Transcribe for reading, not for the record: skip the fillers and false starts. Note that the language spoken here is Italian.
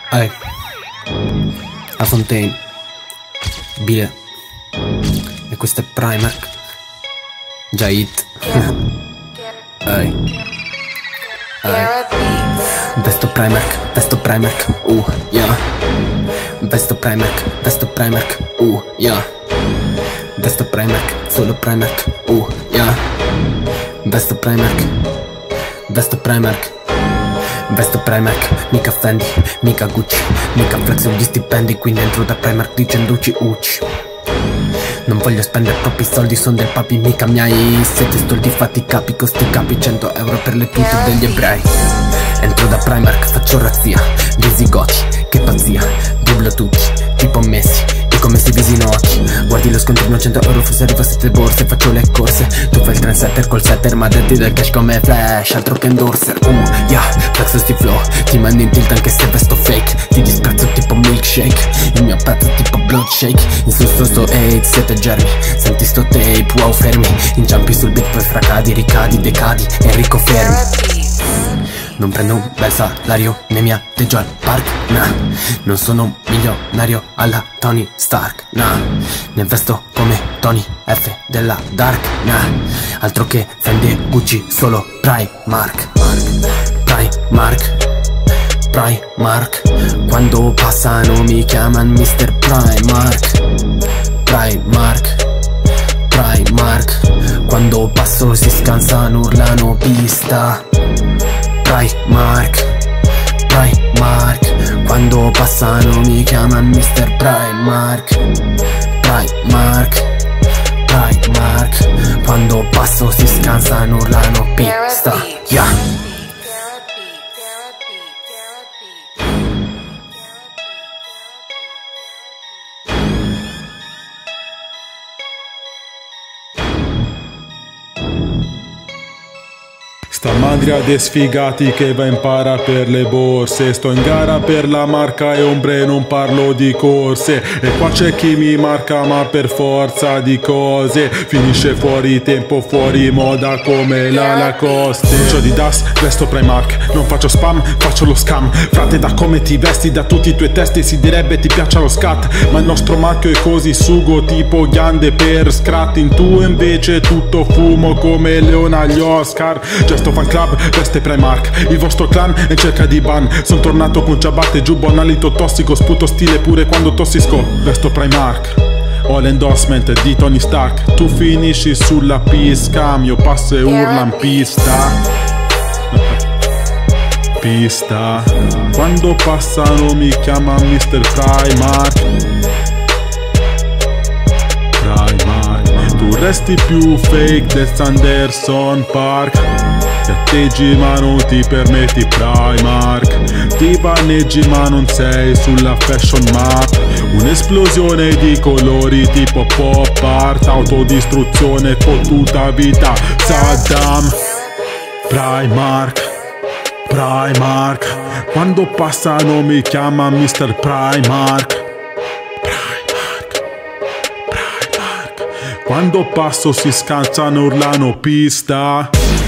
Ehi, La Fontaine, Bile, e questo è Primark, già hit. Ehi, vesto Primark, yeah. Vesto Primark, yeah. Vesto Primark, solo Primark, yeah. Vesto Primark, vesto Primark, mica Fendi, mica Gucci, mica flex gli stipendi, quindi entro da Primark dicendoci ucci. Non voglio spendere troppi soldi, son del papi, mica miei. Siete stoldi fatti capi, costi capi, 100 euro per le tute degli ebrei. Entro da Primark, faccio razzia, visigoti, che pazzia, dribblo tutti, tipo Messi, e come si visino occhi. Guardi lo scontrino, 100 euro, forse arriva a 7 borse, faccio le corse. Tu fai il trendsetter col setter, ma detti del cash come Flash, altro che endorser. Yeah, flexo sti flow, ti mando in tilt anche se vesto fake. Ti disprezzo tipo milkshake, il mio pezzo tipo blood shake. In sto 8, siete germi, senti sto tape, wow fermi. Inciampi sul beat, poi fracadi, ricadi, decadi, Enrico fermi. Non prendo un bel salario, ne mi atteggio al park, nah. Non sono un milionario alla Tony Stark, nah. Ne vesto come Tony F della Dark, nah. Altro che Fendi, Gucci, solo Primark. Primark. Quando passano mi chiamano Mr. Primark. Quando passo si scansano, urlano pista. Primark. Quando passano mi chiamano Mr. Primark. Quando passo si scansano, urlano pista, yeah. Sta mandria de sfigati che va in para per le borse. Sto in gara per la marca e ombre, non parlo di corse. E qua c'è chi mi marca ma per forza di cose finisce fuori tempo, fuori moda come la Lacoste. Faccio di Das, vesto Primark, non faccio spam, faccio lo scam. Frate, da come ti vesti, da tutti i tuoi testi si direbbe ti piaccia lo scat. Ma il nostro marchio è così sugo tipo ghiande per scratting. Tu invece tutto fumo come Leone agli Oscar. Gesto fan club, veste Primark, il vostro clan è in cerca di ban. Son tornato con ciabatte, giù buon alito tossico, sputo stile pure quando tossisco. Vesto Primark, ho l'endorsement di Tony Stark. Tu finisci sulla pista, io passo e urlan pista. Pista. Quando passano mi chiama Mr. Primark. Tu resti più fake del Sanderson Park. Ti atteggi ma non ti permetti Primark. Ti vaneggi ma non sei sulla fashion map. Un'esplosione di colori tipo pop art. Autodistruzione fottuta vita Saddam. Primark. Quando passano mi chiama Mr. Primark. Quando passo si scansano, urlano pista.